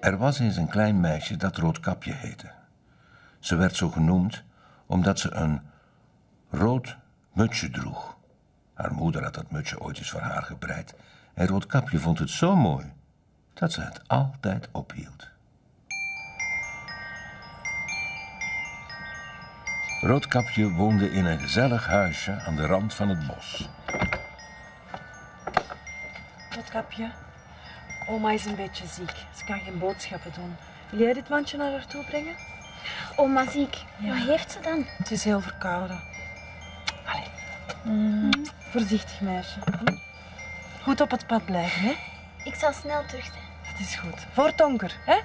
Er was eens een klein meisje dat Roodkapje heette. Ze werd zo genoemd omdat ze een rood mutsje droeg. Haar moeder had dat mutsje ooit eens voor haar gebreid. En Roodkapje vond het zo mooi dat ze het altijd ophield. Roodkapje woonde in een gezellig huisje aan de rand van het bos. Roodkapje, oma is een beetje ziek. Ze kan geen boodschappen doen. Wil jij dit mandje naar haar toe brengen? Oma ziek. Ja. Wat heeft ze dan? Het is heel verkouden. Allee. Voorzichtig, meisje. Goed op het pad blijven, hè? Ik zal snel terug zijn. Dat is goed. Voor het donker, hè?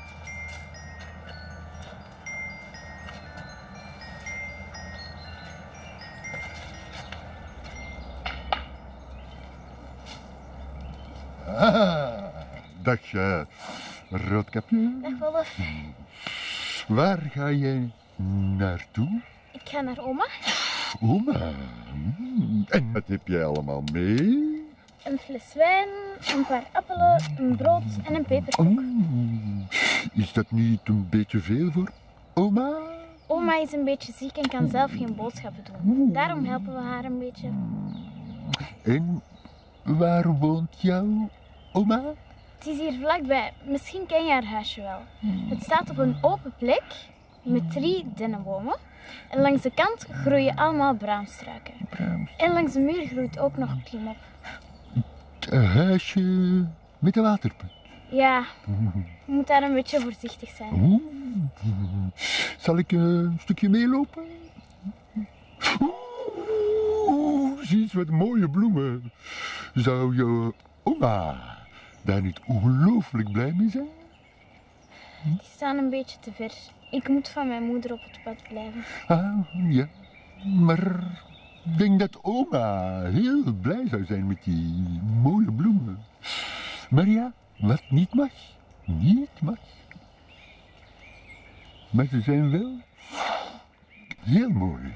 Dag, Roodkapje. Dag, Wolf. Waar ga je naartoe? Ik ga naar oma. Oma. En wat heb jij allemaal mee? Een fles wijn, een paar appelen, een brood en een peperkoek. Is dat niet een beetje veel voor oma? Oma is een beetje ziek en kan zelf geen boodschappen doen. Daarom helpen we haar een beetje. En waar woont jouw oma? Het is hier vlakbij. Misschien ken je haar huisje wel. Het staat op een open plek met 3 dennenbomen. En langs de kant groeien allemaal braamstruiken. En langs de muur groeit ook nog klimop. Het huisje met de waterput. Ja, je moet daar een beetje voorzichtig zijn. Zal ik een stukje meelopen? Zie eens wat mooie bloemen. Zou je oma daar niet ongelooflijk blij mee zijn? Die staan een beetje te ver. Ik moet van mijn moeder op het pad blijven. Ja, maar ik denk dat oma heel blij zou zijn met die mooie bloemen. Maar ja, wat niet mag, niet mag. Maar ze zijn wel heel mooi.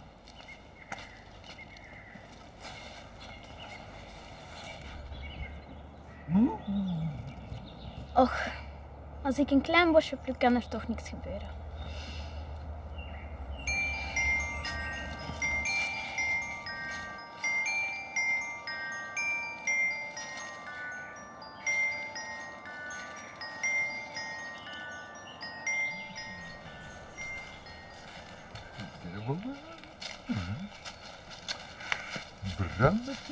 Och, als ik een klein bosje pluk, kan er toch niks gebeuren. Brandetje.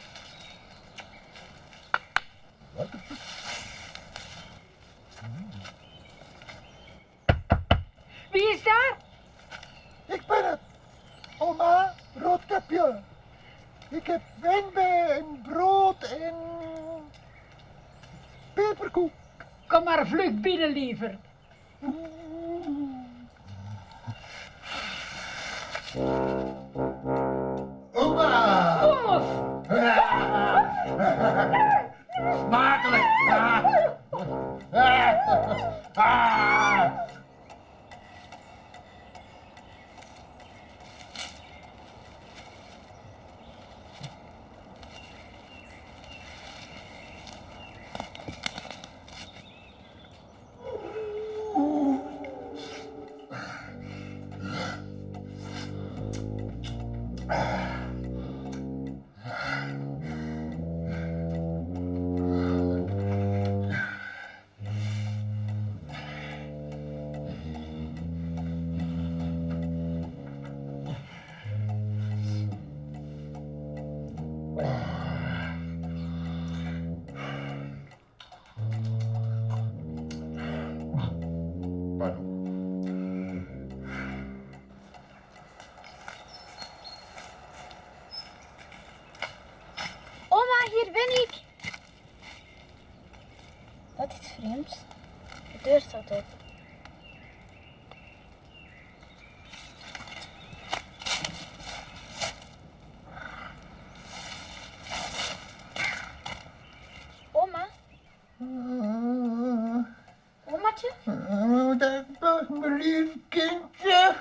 Wie is daar? Ik ben het. Oma, Roodkapje. Ik heb wijn bij en brood en peperkoek. Kom maar vlug binnen, liever. Oma! Wolf! Smakelijk! Oma, hier ben ik. Dat is vreemd. De deur staat open. Oma? Omaatje? Dag, mijn lief kindje.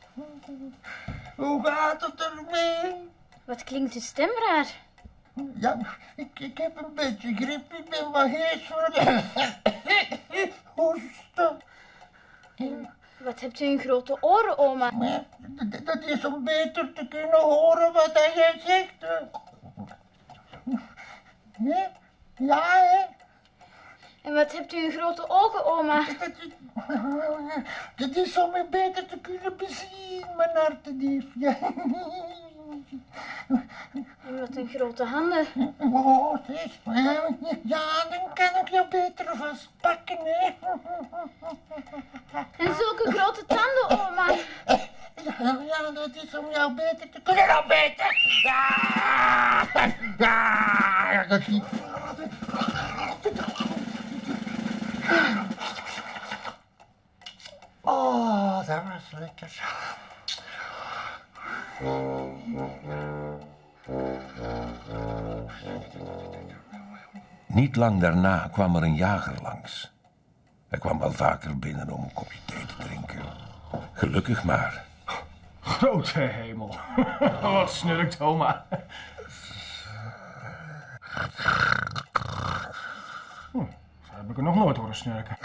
Hoe gaat het ermee? Wat klinkt uw stem raar? Ja, ik heb een beetje griep. Ik ben wat hees geworden. hoesten. Wat hebt u in grote oren, oma? Maar dat is om beter te kunnen horen wat jij zegt. Nee? Ja, hè? En wat hebt u in grote ogen, oma? Dat is om je beter te kunnen bezien, mijn hartedief. Ja. En wat een grote handen. Oh, zeg. Ja, dan kan ik je beter vastpakken, hè. En zulke grote tanden, oma. Ja, dat is om jou beter te kunnen nog beter. Ja, dat is... Oh, dat was lekker. Niet lang daarna kwam er een jager langs. Hij kwam wel vaker binnen om een kopje thee te drinken. Gelukkig maar. Grote hemel. Wat snurkt oma. Zo heb ik er nog nooit horen snurken.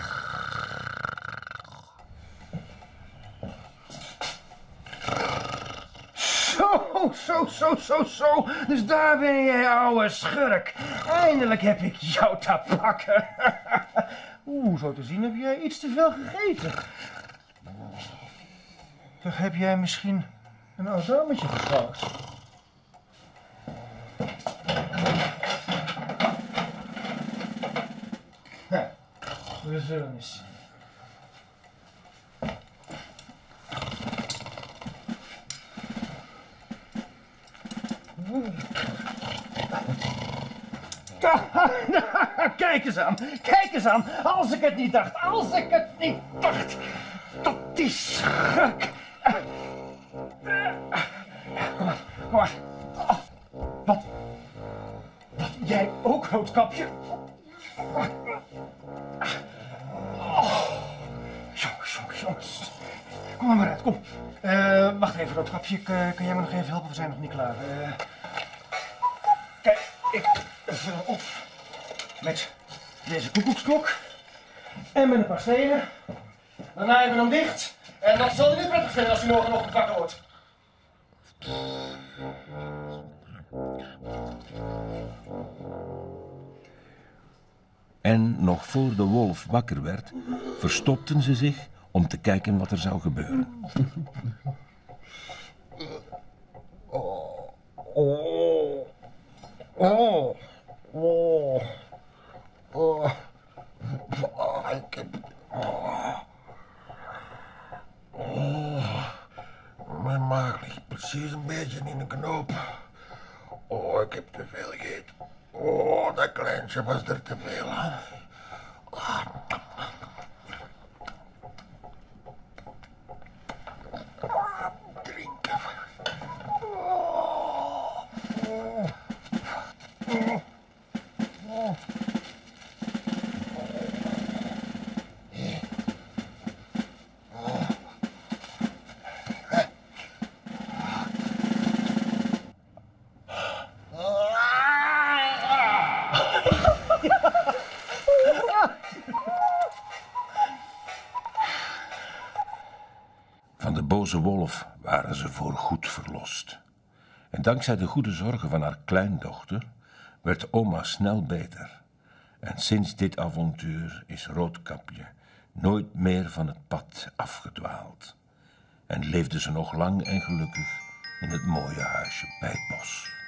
Zo. Dus daar ben jij, ouwe schurk. Eindelijk heb ik jou te pakken. Zo te zien heb jij iets te veel gegeten. Toch heb jij misschien een oud dametje getrouwd? We zullen eens zien. Kijk eens aan. Als ik het niet dacht. Dat is schrik. Kom maar. Wat? Jij ook, Roodkapje? Jongens. Kom maar uit, kom. Wacht even, Roodkapje. Kan jij me nog even helpen? We zijn nog niet klaar. Kijk, ik vul hem op met deze koekoeksklok en met een paar stenen. Dan naaien we hem dicht en dat zal je niet prettig vinden als u morgenochtend wakker wordt. En nog voor de wolf wakker werd, verstopten ze zich om te kijken wat er zou gebeuren. Mijn maag ligt precies een beetje in de knoop. Oh, ik heb te veel gegeten. Oh, dat kleintje was er te veel aan. Drinken. Van de boze wolf waren ze voorgoed verlost. En dankzij de goede zorgen van haar kleindochter werd oma snel beter. En sinds dit avontuur is Roodkapje nooit meer van het pad afgedwaald. En leefde ze nog lang en gelukkig in het mooie huisje bij het bos.